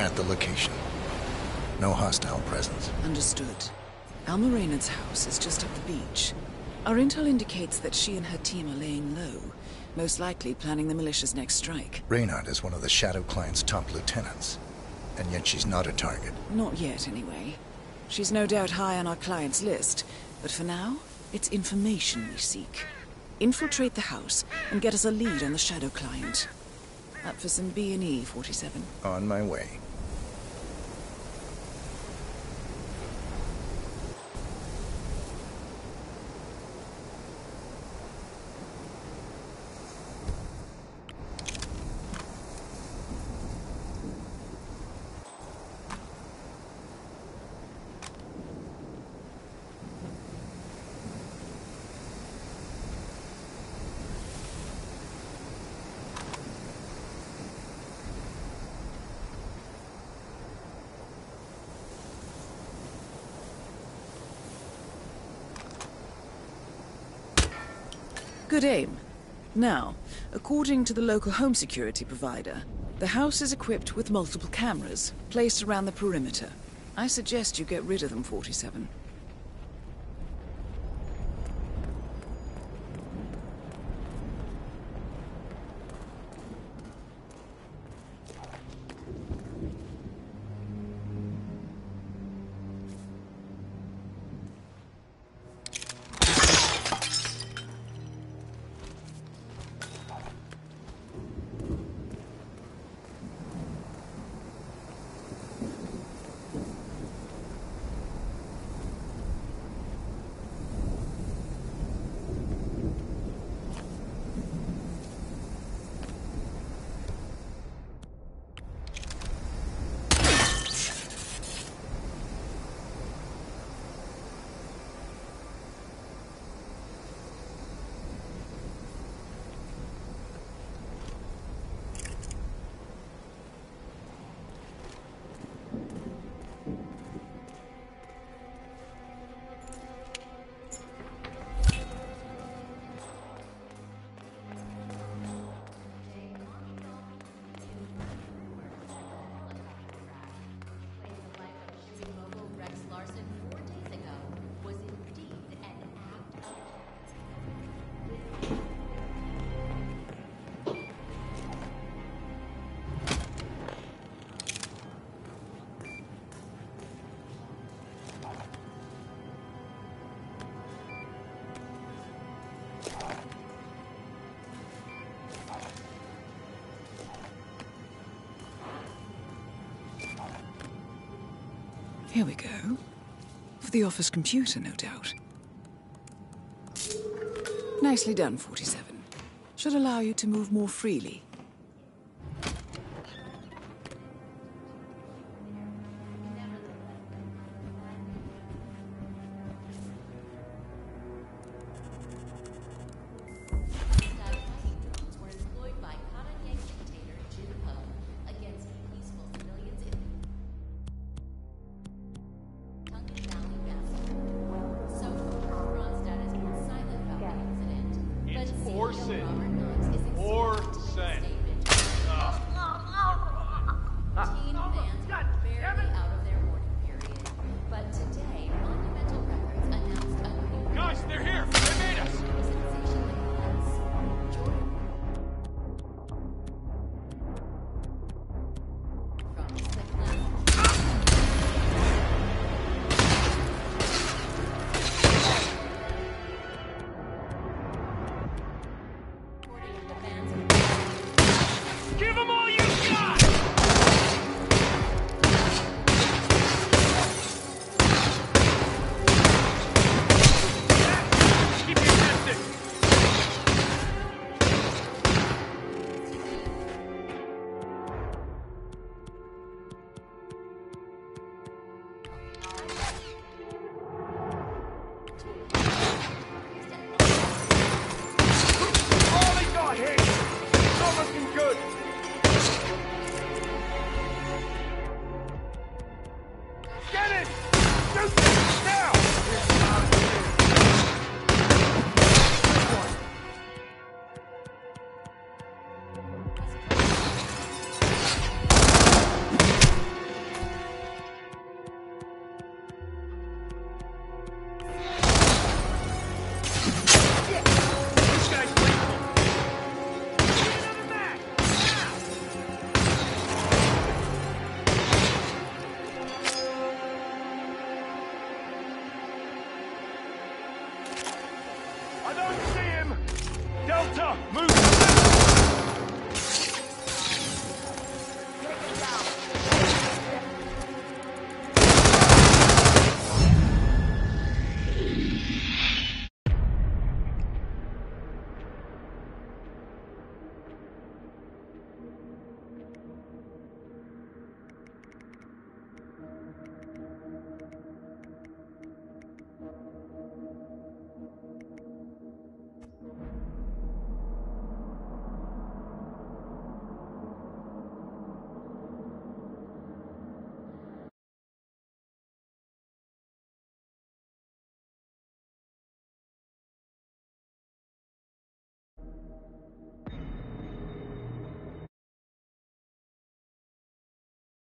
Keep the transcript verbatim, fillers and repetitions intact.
at the location. No hostile presence. Understood. Alma Reynard's house is just up the beach. Our intel indicates that she and her team are laying low, most likely planning the militia's next strike. Reynard is one of the Shadow Client's top lieutenants, and yet she's not a target. Not yet, anyway. She's no doubt high on our client's list, but for now, it's information we seek. Infiltrate the house and get us a lead on the Shadow Client. Up for some B and E, forty-seven. On my way. Good aim. Now, according to the local home security provider, the house is equipped with multiple cameras placed around the perimeter. I suggest you get rid of them, forty-seven. Here we go. For the office computer, no doubt. Nicely done, forty-seven. Should allow you to move more freely. Orson. Orson. I don't see him! Delta, move!